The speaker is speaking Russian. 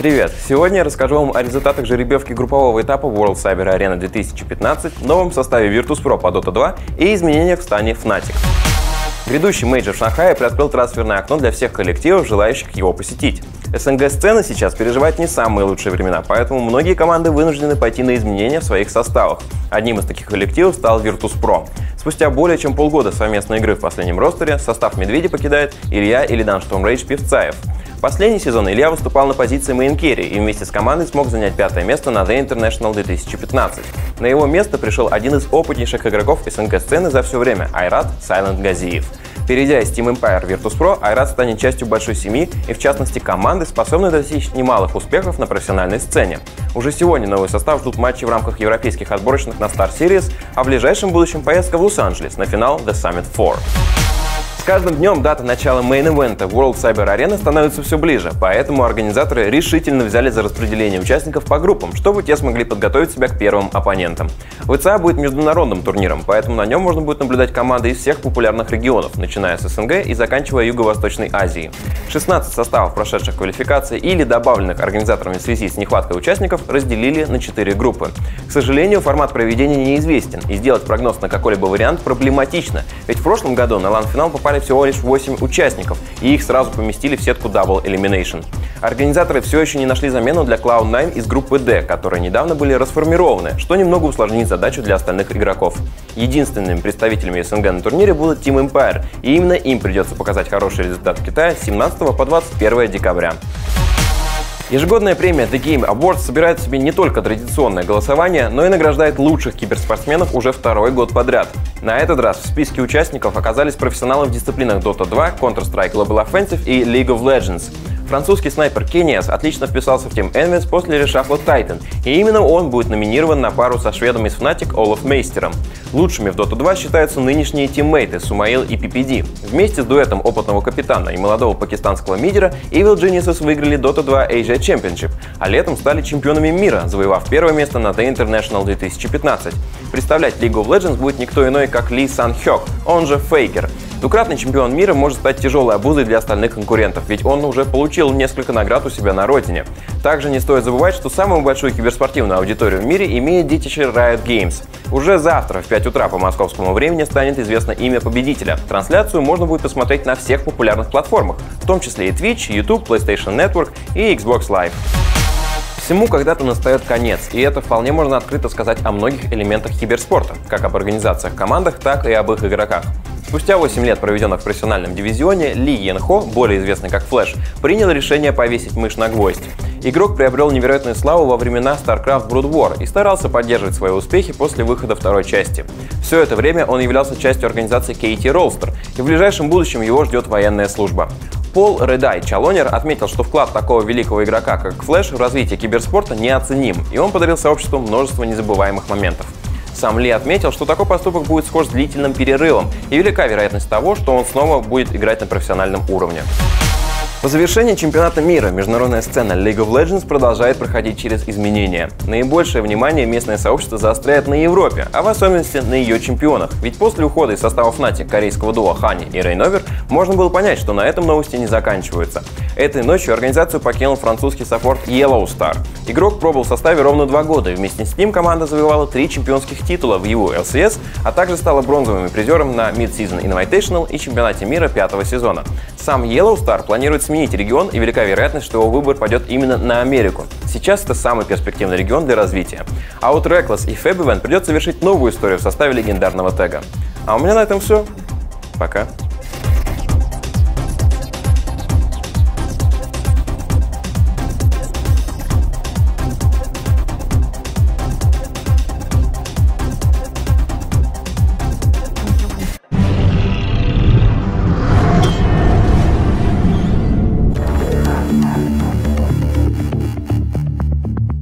Привет! Сегодня я расскажу вам о результатах жеребьевки группового этапа World Cyber Arena 2015, новом составе Virtus.pro по Dota 2 и изменениях в стане Fnatic. Грядущий мейджор в Шанхае приоткрыл трансферное окно для всех коллективов, желающих его посетить. СНГ-сцена сейчас переживает не самые лучшие времена, поэтому многие команды вынуждены пойти на изменения в своих составах. Одним из таких коллективов стал Virtus.pro. Спустя более чем полгода совместной игры в последнем ростере состав «Медведей» покидает Илья Illidan Stormrage Певцаев. Последний сезон Илья выступал на позиции мейн-керри и вместе с командой смог занять 5-е место на The International 2015. На его место пришел один из опытнейших игроков СНГ-сцены за все время – Айрат Silent Газиев. Перейдя из Team Empire в Virtus.pro, Айрат станет частью большой семьи и, в частности, команды, способной достичь немалых успехов на профессиональной сцене. Уже сегодня новый состав ждут матчи в рамках европейских отборочных на Star Series, а в ближайшем будущем поездка в Лос-Анджелес на финал The Summit 4. С каждым днем дата начала мейн-ивента World Cyber Arena становится все ближе, поэтому организаторы решительно взяли за распределение участников по группам, чтобы те смогли подготовить себя к первым оппонентам. ВЦА будет международным турниром, поэтому на нем можно будет наблюдать команды из всех популярных регионов, начиная с СНГ и заканчивая Юго-Восточной Азией. 16 составов, прошедших квалификации или добавленных организаторами в связи с нехваткой участников, разделили на 4 группы. К сожалению, формат проведения неизвестен, и сделать прогноз на какой-либо вариант проблематично, ведь в прошлом году на LAN-финал попали всего лишь 8 участников, и их сразу поместили в сетку Double Elimination. Организаторы все еще не нашли замену для Cloud9 из группы D, которые недавно были расформированы, что немного усложнит задачу для остальных игроков. Единственными представителями СНГ на турнире будут Team Empire, и именно им придется показать хороший результат в Китае с 17 по 21 декабря. Ежегодная премия The Game Awards собирает в себе не только традиционное голосование, но и награждает лучших киберспортсменов уже второй год подряд. На этот раз в списке участников оказались профессионалы в дисциплинах Dota 2, Counter-Strike Global Offensive и League of Legends. Французский снайпер Kenias отлично вписался в Team Envys после решафла Titan, и именно он будет номинирован на пару со шведом из Fnatic Олаф Мейстером. Лучшими в Dota 2 считаются нынешние тиммейты Сумаил и PPD. Вместе с дуэтом опытного капитана и молодого пакистанского мидера Evil Geniuses выиграли Dota 2 Asia Championship, а летом стали чемпионами мира, завоевав первое место на The International 2015. Представлять League of Legends будет никто иной, как Ли Сан Хёк, он же Фейкер. Двукратный чемпион мира может стать тяжелой обузой для остальных конкурентов, ведь он уже получил несколько наград у себя на родине. Также не стоит забывать, что самую большую киберспортивную аудиторию в мире имеет детище Riot Games. Уже завтра в 5 утра по московскому времени станет известно имя победителя. Трансляцию можно будет посмотреть на всех популярных платформах, в том числе и Twitch, YouTube, PlayStation Network и Xbox Live. Всему когда-то настает конец, и это вполне можно открыто сказать о многих элементах киберспорта, как об организациях командах, так и об их игроках. Спустя 8 лет, проведенных в профессиональном дивизионе, Ли Йен Хо, более известный как Flash, принял решение повесить мышь на гвоздь. Игрок приобрел невероятную славу во времена StarCraft Brood War и старался поддерживать свои успехи после выхода второй части. Все это время он являлся частью организации KT Rolster, и в ближайшем будущем его ждет военная служба. Пол Редай Чалонер отметил, что вклад такого великого игрока, как Флэш, в развитие киберспорта неоценим, и он подарил сообществу множество незабываемых моментов. Сам Ли отметил, что такой поступок будет схож с длительным перерывом, и велика вероятность того, что он снова будет играть на профессиональном уровне. По завершении чемпионата мира международная сцена League of Legends продолжает проходить через изменения. Наибольшее внимание местное сообщество заостряет на Европе, а в особенности на ее чемпионах. Ведь после ухода из состава Fnatic корейского дуо Хани и Рейновер можно было понять, что на этом новости не заканчиваются. Этой ночью организацию покинул французский саппорт Yellowstar. Игрок пробыл в составе ровно 2 года, и вместе с ним команда завоевала 3 чемпионских титула в EU LCS, а также стала бронзовым призером на Mid-Season Invitational и чемпионате мира 5-го сезона. Сам Yellowstar планирует сменить регион, и велика вероятность, что его выбор пойдет именно на Америку. Сейчас это самый перспективный регион для развития. А вот Reckless и Fabian придется совершить новую историю в составе легендарного тега. А у меня на этом все. Пока.